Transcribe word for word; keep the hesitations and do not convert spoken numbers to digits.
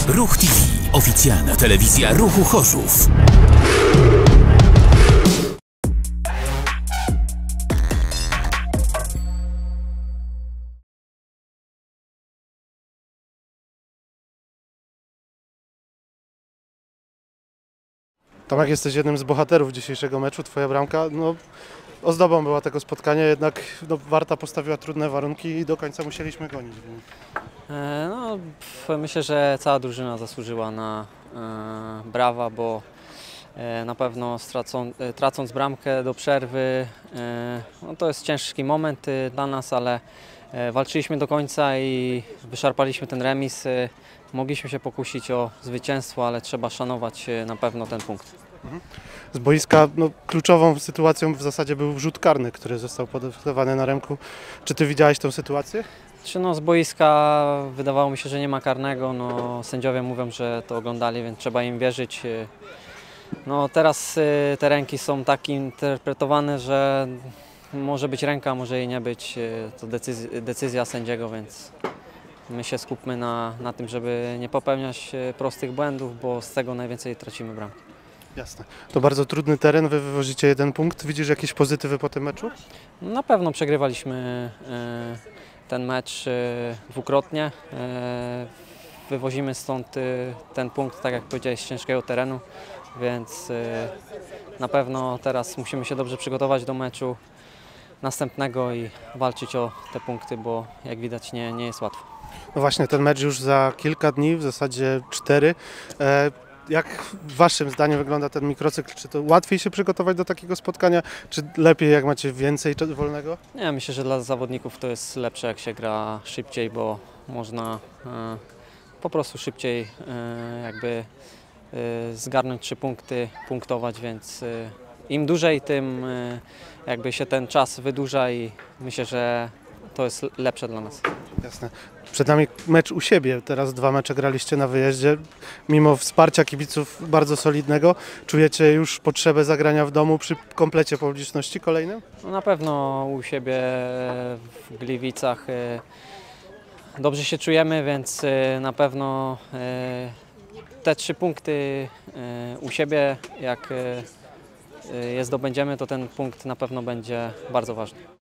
Ruch T V, oficjalna telewizja Ruchu Chorzów. Tomek, jesteś jednym z bohaterów dzisiejszego meczu. Twoja bramka no, ozdobą była tego spotkania, jednak no, Warta postawiła trudne warunki i do końca musieliśmy gonić. E, no, myślę, że cała drużyna zasłużyła na e, brawa, bo e, na pewno stracą, e, tracąc bramkę do przerwy, e, no, to jest ciężki moment e, dla nas, ale e, walczyliśmy do końca i wyszarpaliśmy ten remis. E, mogliśmy się pokusić o zwycięstwo, ale trzeba szanować e, na pewno ten punkt. Z boiska no, kluczową sytuacją w zasadzie był rzut karny, który został podyktowany na Remku. Czy ty widziałeś tę sytuację? Czy no, z boiska wydawało mi się, że nie ma karnego. No, sędziowie mówią, że to oglądali, więc trzeba im wierzyć. No, teraz y, te ręki są tak interpretowane, że może być ręka, może jej nie być. To decyzja, decyzja sędziego, więc my się skupmy na, na tym, żeby nie popełniać prostych błędów, bo z tego najwięcej tracimy bramki. Jasne. To bardzo trudny teren, wy wywozicie jeden punkt. Widzisz jakieś pozytywy po tym meczu? Na pewno przegrywaliśmy y, ten mecz y, dwukrotnie. Y, wywozimy stąd y, ten punkt, tak jak powiedziałeś, z ciężkiego terenu, więc y, na pewno teraz musimy się dobrze przygotować do meczu następnego i walczyć o te punkty, bo jak widać nie, nie jest łatwo. No właśnie, ten mecz już za kilka dni, w zasadzie cztery. E Jak waszym zdaniem wygląda ten mikrocykl? Czy to łatwiej się przygotować do takiego spotkania, czy lepiej jak macie więcej wolnego? Nie, myślę, że dla zawodników to jest lepsze, jak się gra szybciej, bo można e, po prostu szybciej e, jakby e, zgarnąć trzy punkty, punktować, więc e, im dłużej, tym e, jakby się ten czas wydłuża i myślę, że to jest lepsze dla nas. Jasne. Przed nami mecz u siebie, teraz dwa mecze graliście na wyjeździe. Mimo wsparcia kibiców bardzo solidnego, czujecie już potrzebę zagrania w domu przy komplecie publiczności kolejnym? No na pewno u siebie w Gliwicach dobrze się czujemy, więc na pewno te trzy punkty u siebie, jak je zdobędziemy, to ten punkt na pewno będzie bardzo ważny.